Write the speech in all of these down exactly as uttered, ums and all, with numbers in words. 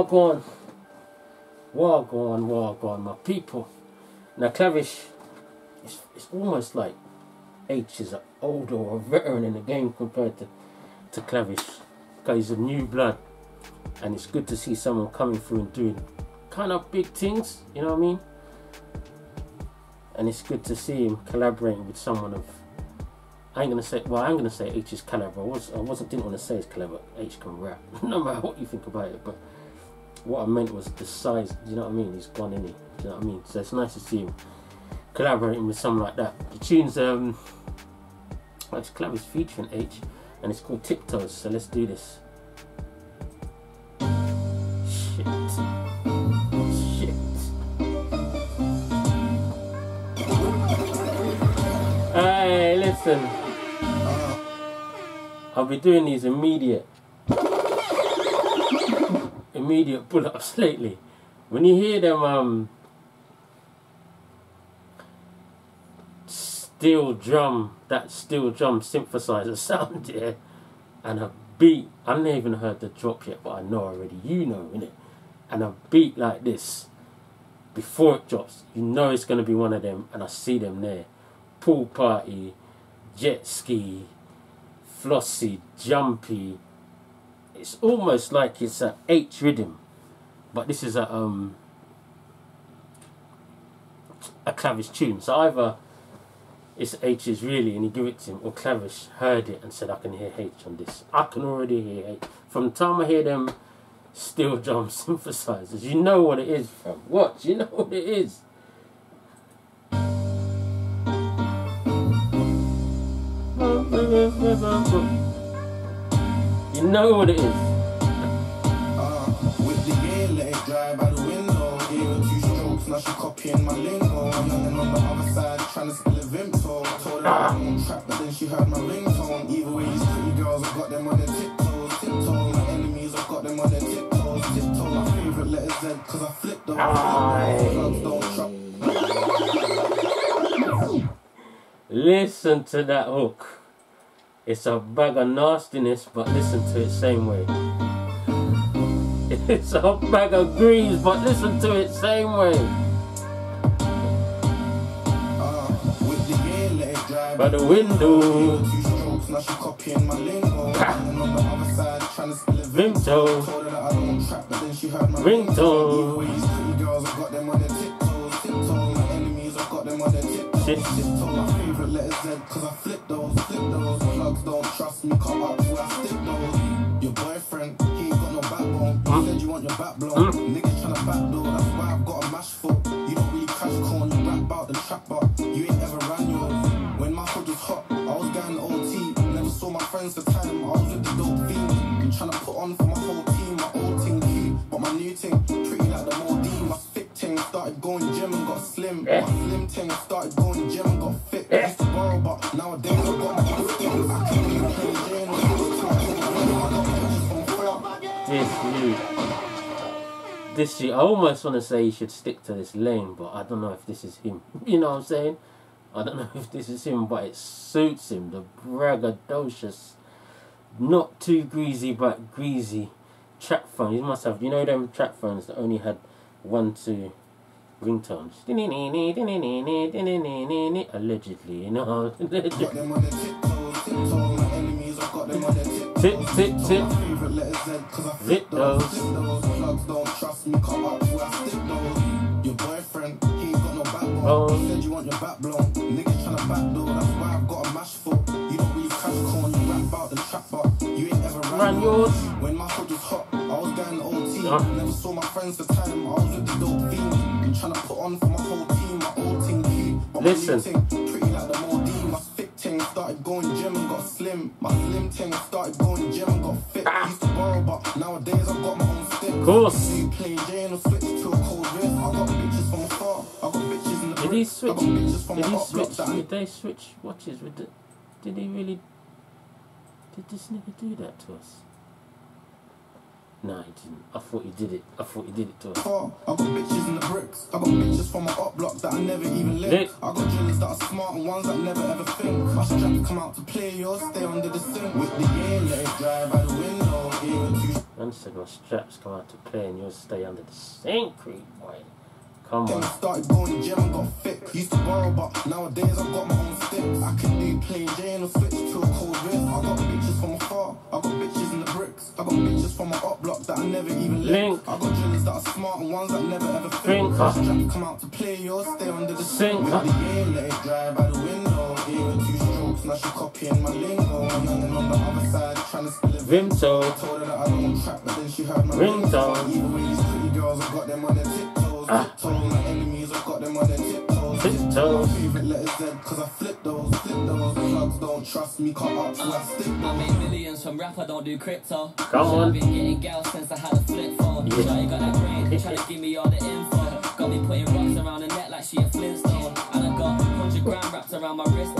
Wagwan. Wagwan, Wagwan, my people. Now, Clavish, it's, it's almost like Aitch is an older or a veteran in the game compared to, to Clavish. Because he's a new blood. And it's good to see someone coming through and doing kind of big things, you know what I mean? And it's good to see him collaborating with someone of, I ain't gonna say, well, I'm gonna say Aitch is clever. I, was, I wasn't, didn't want to say it's clever. Aitch can rap, no matter what you think about it. But what I meant was the size, you know what I mean? He's gone, in it, you know what I mean? So it's nice to see him collaborating with someone like that. The tune's, um, well, it's Clavish featuring Aitch, and it's called Tiptoes, so let's do this. Shit. Shit. Hey, listen. I'll be doing these immediate, immediate pull-ups lately. When you hear them, um, steel drum, that steel drum synthesizer sound, yeah, and a beat, I've never even heard the drop yet, but I know already, you know, innit? And a beat like this, before it drops, you know it's going to be one of them, and I see them there. Pool party, jet ski, flossy, jumpy. It's almost like it's an Aitch rhythm, but this is a um a Clavish tune. So either it's Aitch's really, and he give it to him, or Clavish heard it and said, I can hear Aitch on this. I can already hear Aitch. From the time I hear them steel drum synthesizers, you know what it is, fam. Watch, you know what it is. You know what it is. Uh, with the gear, let it dry by the window. Gave her two strokes, now she copying my lingo. I'm nothing on the other side, trying to spill a Vimto. I told her I won't trap, but then she heard my ringtone. Either way, these pretty girls, I've got them on their tiptoes. Tiptoes, my enemies, I've got them on their tiptoes. Tiptoes, my favourite letter Z, cause I flipped those. Clubs don't trap. Listen to that hook. It's a bag of nastiness, but listen to it same way. It's a bag of grease, but listen to it same way. Uh, with the gear, let it dry by the window. Two strokes, now she copying my lingo. And on the other side, trying to spill a Vimto. Told her that I don't trap, but then she heard my ringtone. These pretty girls, I've got them on their tiptoes. Tiptoes, my enemies, I've got them on their tiptoes. Shit. Tiptoes, my favourite letter Z, cause I flip those, flip those. Plugs don't trust me, come up till I stick those. Your boyfriend, he ain't got no backbone. You said you want your back blown. Niggas tryna backdoor, that's why I've got a mash foot. You don't really crash corn, you rap about the trap, but you ain't ever ran yours. When my hood was hot, I was going to O T. Never saw my friends for time, I was with the dope fiends. Been tryna put on for my whole team, my old team cute, but my new team, pretty like the Maldives. My thick team started going gym and got slim. My slim team started going gym and got fit. I used to borrow, but nowadays I've got my own things. I can't even play Jane or This you. This you. I almost want to say he should stick to this lane, but I don't know if this is him. You know what I'm saying? I don't know if this is him, but it suits him. The braggadocious, not too greasy, but greasy trap phone. You must have, you know them trap phones that only had one, two ringtones. Allegedly, you know. Tip, tip, tip. Zip those. Plugs don't trust me, come up till I stick those. Your boyfriend, he ain't got no backbone. Oh. You said you want your back blown. Niggas tryna backdoor, that's why I've got a mash foot. You don't really cash corn, you rap about the trap, but you ain't ever ran, ran yours. When my hood was hot, I was going to O T. Uh. Never saw my friends for time, I was with the dope fiends. Been tryna put on for my whole team, my old team cute, but Listen. my new team, pretty like the Maldives. My thick team started going gym and got slim. My slim team started going gym and got fit. I used to borrow, but nowadays I've got my own stick. Of course. So play Jane or switch to a cold wrist. I got bitches from afar. I got bitches in the Did he switch? I got bitches from Did he my up block switch? that I- Did they switch watches with the? Did he really? Did this nigga do that to us? Nah, he didn't. I thought he did it. I thought he did it to us. I got bitches in the bricks. I got bitches from my up block that I never even Lit. licked. I got drillers that are smart and ones that never ever think. My straps come out to play, yours stay under the sink. With the air, let it dry by the window. Gave her two Man said my straps come out to play and you'll stay under the sink, creep boy. Come on. I started going to gym and got fit. Used to borrow, but nowadays I've got my own stick. I can do plain Jane or switch to a cold wrist. I got bitches from afar, I got bitches in the bricks. I got bitches from my up block that I never even Link. I got drillers that are smart and ones that never ever fit. Think. Straps come out to play, yours stay under the sink. With the air, let it dry by the window. Even two strokes, now she copying my lingo. I'm young and on the other side, trying to spill a Vimto. I told her that I don't trap, but then she heard my ringtone. ringtone. Even with these pretty girls, I've got them on their tiptoes. Ah. Tiptoes, my enemies, I've got them on their tiptoes. Tiptoes. My favorite letters Z, cause I flip those, flip those. Plugs don't trust me, cut up, so I stick those. I made millions from rap, I don't do crypto. Come on. I've been getting girls since I had a flip phone. Yeah. Shawty got that brain, trying to give me all the info. Got me putting rocks around the neck like she a Flintstone. And I got one hundred grand wrapped around my wrist.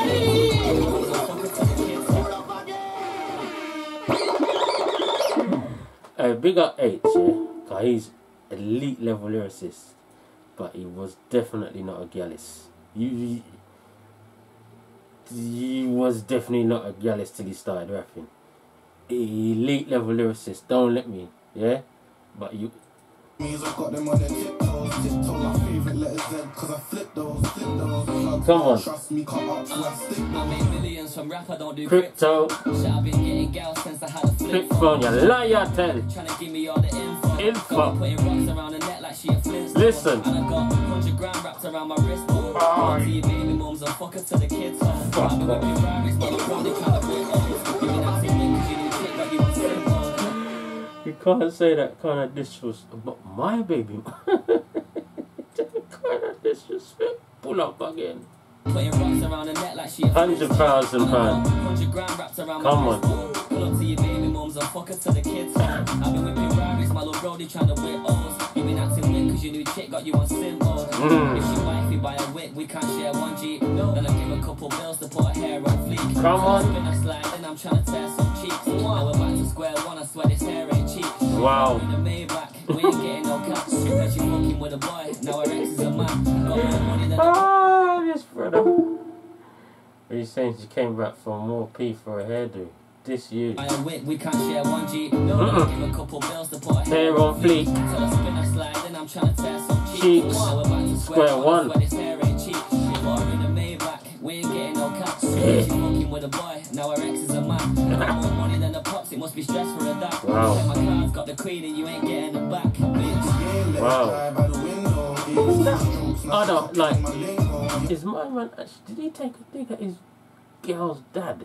Hey, big up Aitch, yeah? Cause he's elite level lyricist, but he was definitely not a gallus. He, he was definitely not a gallus till he started rapping. Elite level lyricist, don't let me, yeah? But you... I've got them on their tiptoes, tiptoes. My favorite letters Z, cause I flip those, flip those. Plugs Come on. Trust me, cut up, so I stick those. I made millions from rap, I don't do Crypto. crypto. I've been getting girls since I had a flip Flip phone. phone, you liar, tell. Trying to give me all the info. Info. Got me putting rocks around the neck like she a Flintstone. Listen. And I got one hundred grand wrapped around my wrist. Oh. To your baby mums and fuck her to the kids. I've been whipping Ferraris, but I'm probably trying to whip hoes. Giving that thing cause you need to take what you want to say. You can't say that kind of disrespect about my baby. That kind of disrespect. Pull up again. Putting rocks around the neck like she a Hundred thousand pounds. Hundred grand wrapped around Come my on. wrist. Pull up to your baby mums and fuck her to the kids. I've been whipping Ferraris, my little brody trying to whip O's. You been acting weird cause your new chick got you on simple. Mm. If she wifey buy a whip, we can't share one Jeep. Then I give a couple bills to put her hair on fleek. Come on. Spin a slide, then I'm trying to tear some cheeks. Now we're back to square one, I swear this hair ain't cheap. Wow. In the Maybach, we ain't getting no cash. Cause you fucking with a boy, now her ex is a man. Got more money than Ah, this brother. Are you saying she came back for more P for a hairdo? This you. I am whip, we can't share one G. No, Mm-mm. I give a couple bills to put her Hair on fleek. Till I spin a slide, then I'm trying to tear some cheeks. Cheeks. Now we're back to Square square one. one, I swear this hair ain't cheap. Put her in the Maybach, we ain't getting no cash. She fucking with a boy, now her ex is a man. Got more money than the pops, it must be stress for a dad. Wow. Check my cards, got the queen and you ain't getting it back, bitch. Wow. I don't like. Is my man actually? Did he take a dig at his girl's dad?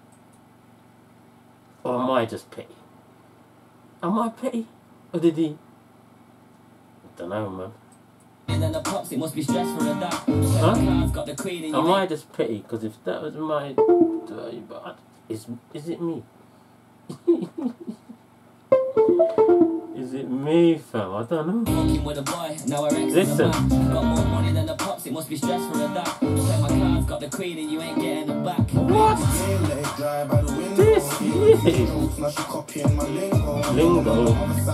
Or am I just petty? Am I petty? Or did he? I don't know, man. And then the pops, it must be stress for a dad. Check Huh? my cards, got the queen and you Am ain't I just petty? Because if that was my dirty bad, is is it me? Is it me, fam? I don't know. fucking with a boy, now her ex is a Listen. man. Got more money than the pops, it must be stress for a dad. Check my cards, got the queen and you ain't getting it back. What? This is lingo.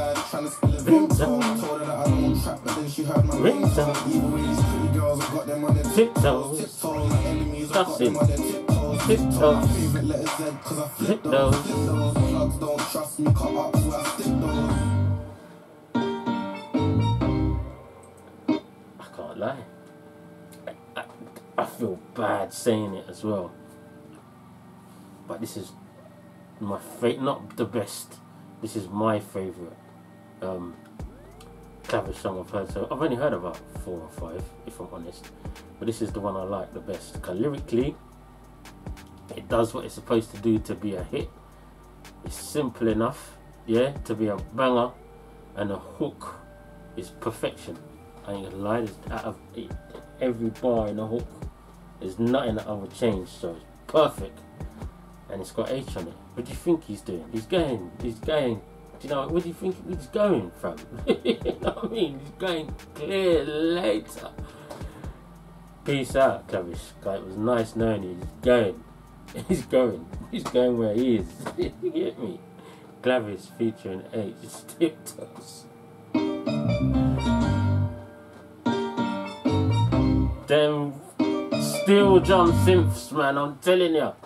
Ringtone. Tiptoes. That's it. Tiptoes. Tiptoes. I can't lie. I, I, I feel bad saying it as well. But this is my favorite, not the best. This is my favourite um, Clavish song I've heard. So I've only heard about four or five, if I'm honest. But this is the one I like the best. Because lyrically, it does what it's supposed to do to be a hit. It's simple enough, yeah, to be a banger, and the hook is perfection. I ain't gonna lie, there's out of it, every bar in the hook, there's nothing that I would change. So it's perfect. And it's got Aitch on it. What do you think he's doing? He's going, he's going, do you know, where do you think he's going from? You know what I mean? He's going clear later. Peace out, Clavish. It was nice knowing you. He's going. He's going. He's going where he is. You get me? Clavish featuring Aitch. Tiptoes. Them Steel John synths, man, I'm telling you.